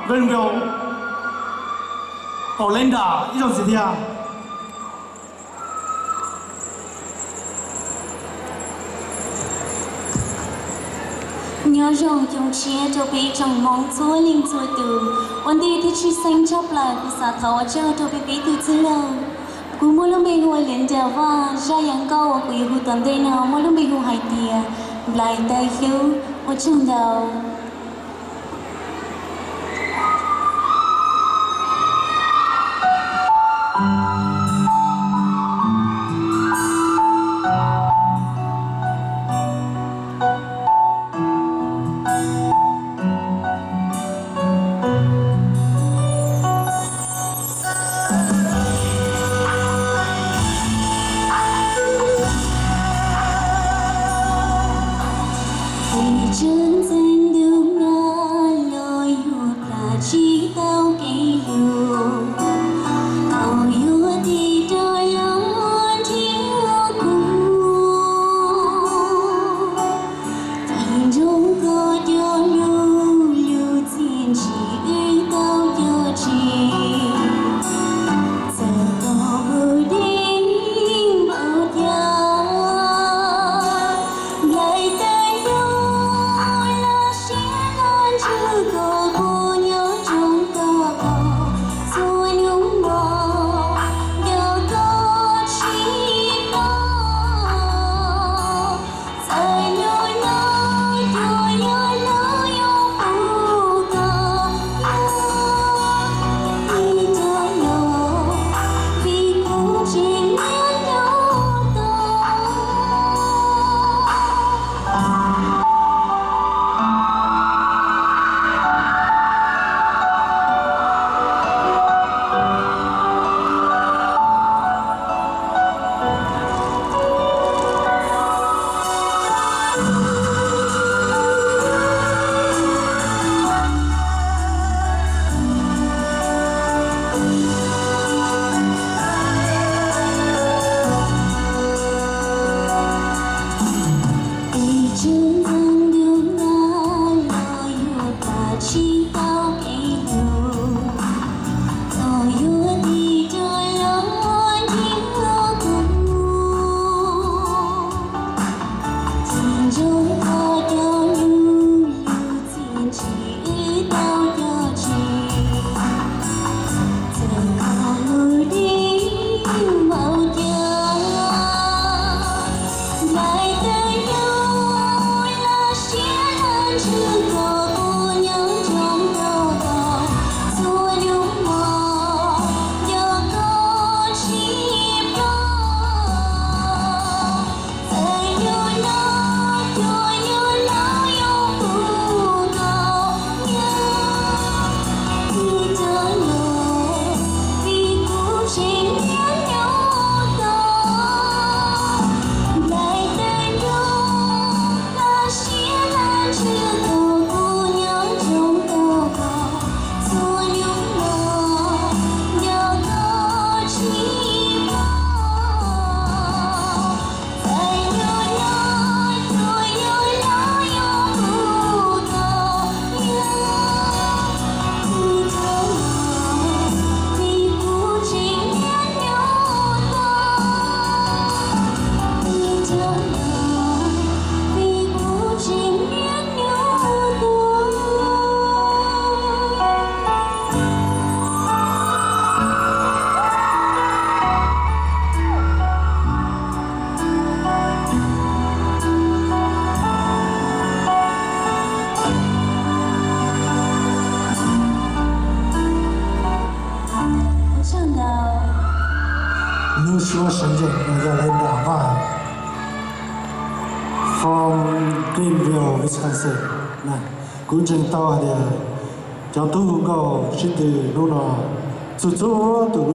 Greenville Orlando 呢種事聽。 nhớ rằng chúng chia cho bị trong mong chúa linh chúa từวันดีที่ชีสังชอบลายภาษาเขาเจ้าตัวไปปีตุจิโลกูมั่วลงไปหัวเล่นเจ้าว่าใจยังเก่ากูอยู่ตอนเดินเอามั่วลงไปหัวหายเตียลายตายหิวว่าจังเดาchân danh đường nga lối hụt là chỉ tao cây lù cầu yêu thì đôi lòng thiếu cùng tình trong có cho lưu lưu thiên chỉ tao cho chị giờ có bờ đêm bao giờ lại tay nhau có cô nhớ trong ta có rồi nhung mơ đều có chỉ có dài nhoi nói rồi nhoi nói yêu cô ta đi cho nhau vì cô chỉ nhớ nhau ta. Chân danh đường nga lối hụt là chỉ tao cây lù cầu yêu thì đôi lòng thiếu cùng tình trong có cho lưu lưu tình chỉ tao cho chị giờ có đi bao giờ lại tới chưa có cô nhớ trong câu cò rồi nhung mơ nhớ có chỉ có thời nhớ nó yêu cô cầu nhớ thì trở lời vì cô chỉ nhớ nhau đó lại tới nhau là chia lan chưa New Shore Shenzhen Orlando from Greenville, Wisconsin. Này, cũng chân to thì cháu tu cầu xin từ lúc nào chú chú